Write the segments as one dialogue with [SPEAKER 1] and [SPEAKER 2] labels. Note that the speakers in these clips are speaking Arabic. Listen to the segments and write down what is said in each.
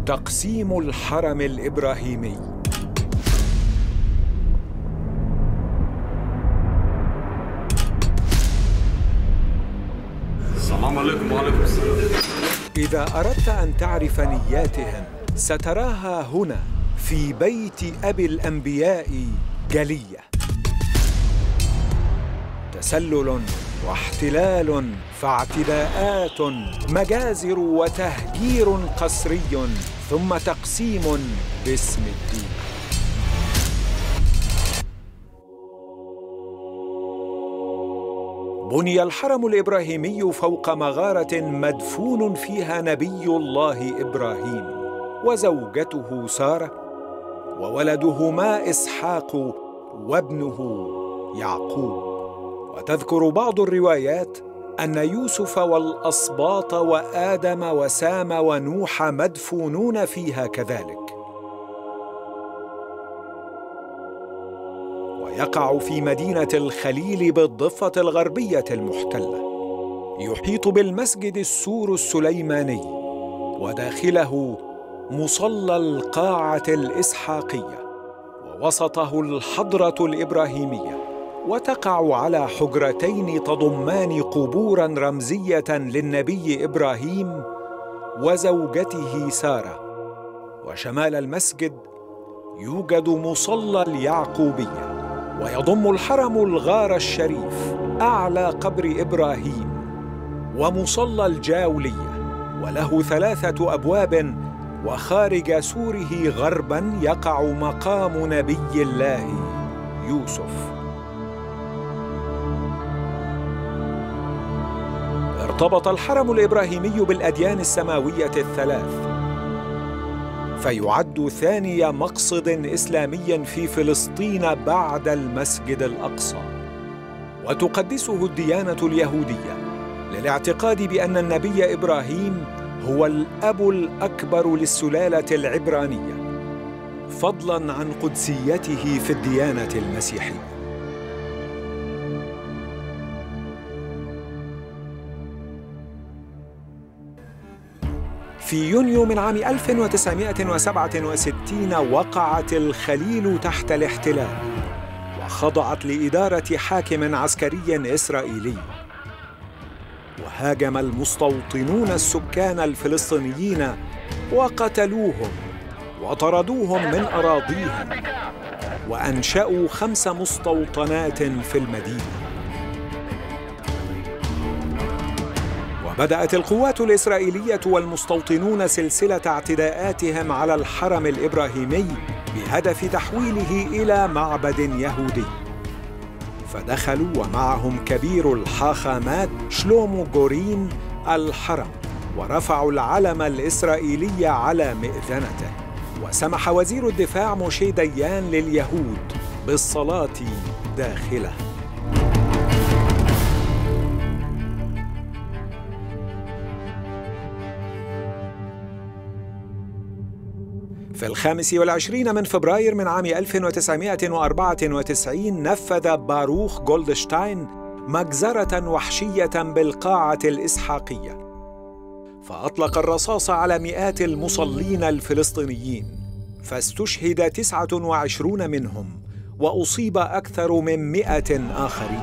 [SPEAKER 1] تقسيم الحرم الإبراهيمي.
[SPEAKER 2] السلام عليكم. وعليكم السلام.
[SPEAKER 1] إذا أردت أن تعرف نياتهم ستراها هنا في بيت أبي الأنبياء جلية. تسلل واحتلال فاعتداءات، مجازر وتهجير قسري، ثم تقسيم باسم الدين. بني الحرم الإبراهيمي فوق مغارة مدفون فيها نبي الله إبراهيم وزوجته سارة وولدهما إسحاق وابنه يعقوب. وتذكر بعض الروايات أن يوسف والأسباط وآدم وسام ونوح مدفونون فيها كذلك. ويقع في مدينة الخليل بالضفة الغربية المحتلة. يحيط بالمسجد السور السليماني، وداخله مصلى القاعة الإسحاقية، ووسطه الحضرة الإبراهيمية، وتقع على حجرتين تضمان قبوراً رمزية للنبي إبراهيم وزوجته سارة. وشمال المسجد يوجد مصلى اليعقوبية، ويضم الحرم الغار الشريف أعلى قبر إبراهيم ومصلى الجاولية، وله 3 أبواب، وخارج سوره غرباً يقع مقام نبي الله يوسف. ارتبط الحرم الإبراهيمي بالأديان السماوية الثلاث، فيعد ثاني مقصد إسلامي في فلسطين بعد المسجد الأقصى. وتقدسه الديانة اليهودية للاعتقاد بأن النبي إبراهيم هو الأب الأكبر للسلالة العبرانية، فضلاً عن قدسيته في الديانة المسيحية. في يونيو من عام 1967 وقعت الخليل تحت الاحتلال، وخضعت لإدارة حاكم عسكري إسرائيلي. وهاجم المستوطنون السكان الفلسطينيين وقتلوهم وطردوهم من أراضيهم، وأنشأوا 5 مستوطنات في المدينة. بدأت القوات الإسرائيلية والمستوطنون سلسلة اعتداءاتهم على الحرم الإبراهيمي بهدف تحويله إلى معبد يهودي. فدخلوا ومعهم كبير الحاخامات شلومو جورين الحرم، ورفعوا العلم الإسرائيلي على مئذنته. وسمح وزير الدفاع موشي ديان لليهود بالصلاة داخله. في 25 من فبراير من عام 1994 نفذ باروخ جولدشتاين مجزرة وحشية بالقاعة الإسحاقية، فأطلق الرصاص على مئات المصلين الفلسطينيين، فاستشهد 29 منهم، وأصيب أكثر من 100 آخرين.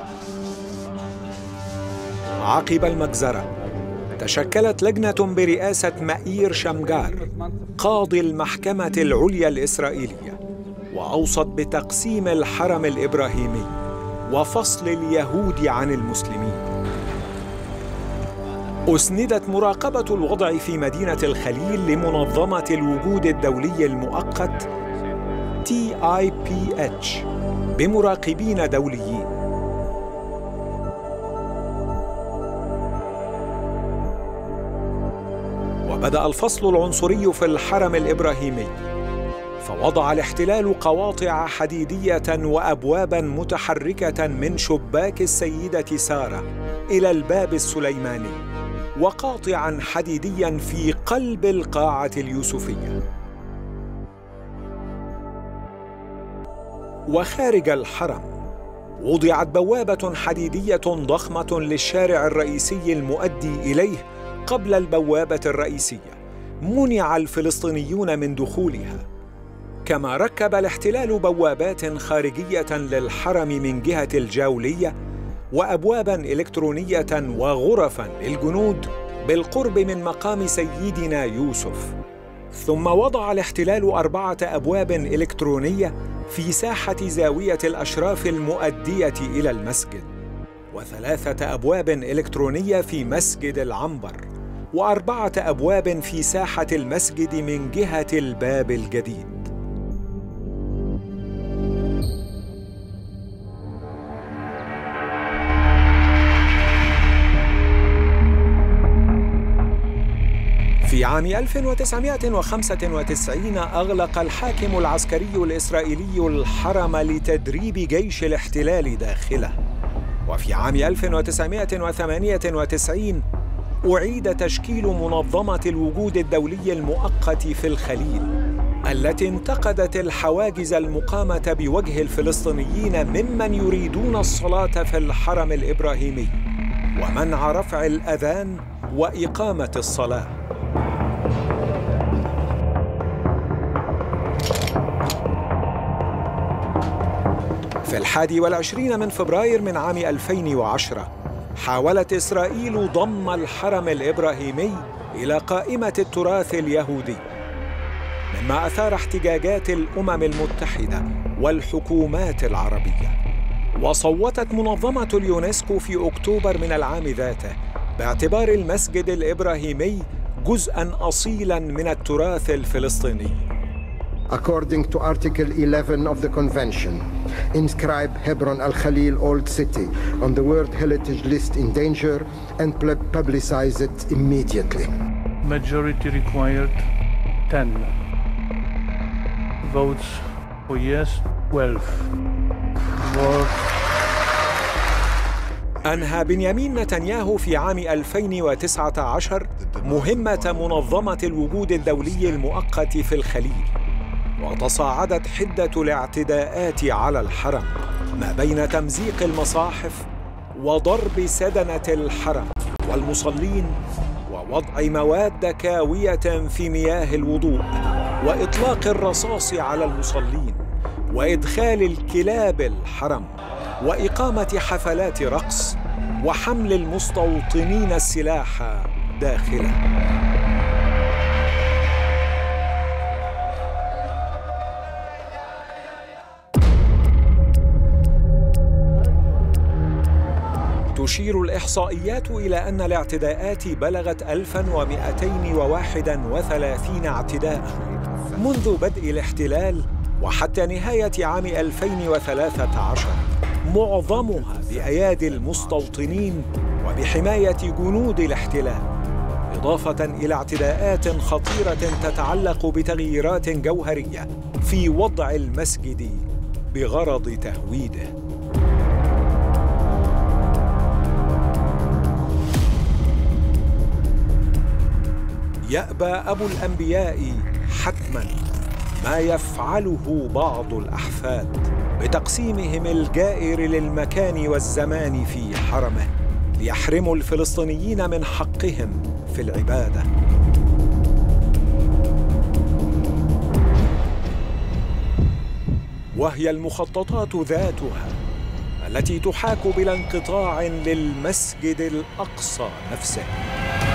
[SPEAKER 1] عقب المجزرة تشكلت لجنة برئاسة مائير شمجار قاضي المحكمة العليا الإسرائيلية، وأوصت بتقسيم الحرم الإبراهيمي وفصل اليهود عن المسلمين. أسندت مراقبة الوضع في مدينة الخليل لمنظمة الوجود الدولي المؤقت TIPH بمراقبين دوليين. وبدأ الفصل العنصري في الحرم الإبراهيمي، فوضع الاحتلال قواطع حديدية وأبواباً متحركة من شباك السيدة سارة إلى الباب السليماني، وقاطعاً حديدياً في قلب القاعة اليوسفية. وخارج الحرم وضعت بوابة حديدية ضخمة للشارع الرئيسي المؤدي إليه قبل البوابة الرئيسية، منع الفلسطينيون من دخولها. كما ركب الاحتلال بوابات خارجية للحرم من جهة الجاولية، وأبواباً إلكترونية وغرفاً للجنود بالقرب من مقام سيدنا يوسف. ثم وضع الاحتلال 4 أبواب إلكترونية في ساحة زاوية الأشراف المؤدية إلى المسجد، و3 أبواب إلكترونية في مسجد العنبر، و4 أبواب في ساحة المسجد من جهة الباب الجديد. في عام 1995 أغلق الحاكم العسكري الإسرائيلي الحرم لتدريب جيش الاحتلال داخله. وفي عام 1998 أعيد تشكيل منظمة الوجود الدولي المؤقت في الخليل، التي انتقدت الحواجز المقامة بوجه الفلسطينيين ممن يريدون الصلاة في الحرم الإبراهيمي، ومنع رفع الأذان وإقامة الصلاة. في 21 من فبراير من عام 2010 حاولت إسرائيل ضم الحرم الإبراهيمي إلى قائمة التراث اليهودي، مما أثار احتجاجات الأمم المتحدة والحكومات العربية. وصوتت منظمة اليونسكو في أكتوبر من العام ذاته باعتبار المسجد الإبراهيمي جزءاً أصيلاً من التراث الفلسطيني.
[SPEAKER 3] According to Article 11 of the Convention, inscribe Hebron al-Khalil Old City on the World Heritage List in danger and publicize it immediately.
[SPEAKER 4] Majority required 10. Votes for yes, 12. Votes.
[SPEAKER 1] أنهى بنيامين نتنياهو في عام 2019 مهمة منظمة الوجود الدولي المؤقت في الخليل، وتصاعدت حدة الاعتداءات على الحرم، ما بين تمزيق المصاحف وضرب سدنة الحرم والمصلين، ووضع مواد كاوية في مياه الوضوء، وإطلاق الرصاص على المصلين، وإدخال الكلاب الحرم، وإقامة حفلات رقص، وحمل المستوطنين السلاح داخله. تشير الإحصائيات إلى أن الاعتداءات بلغت 1231 اعتداء منذ بدء الاحتلال وحتى نهاية عام 2013، معظمها بأيادي المستوطنين وبحماية جنود الاحتلال، إضافة إلى اعتداءات خطيرة تتعلق بتغييرات جوهرية في وضع المسجد بغرض تهويده. يأبى أبو الأنبياء حتماً ما يفعله بعض الأحفاد بتقسيمهم الجائر للمكان والزمان في حرمه ليحرموا الفلسطينيين من حقهم في العبادة. وهي المخططات ذاتها التي تحاك بلا انقطاع للمسجد الأقصى نفسه.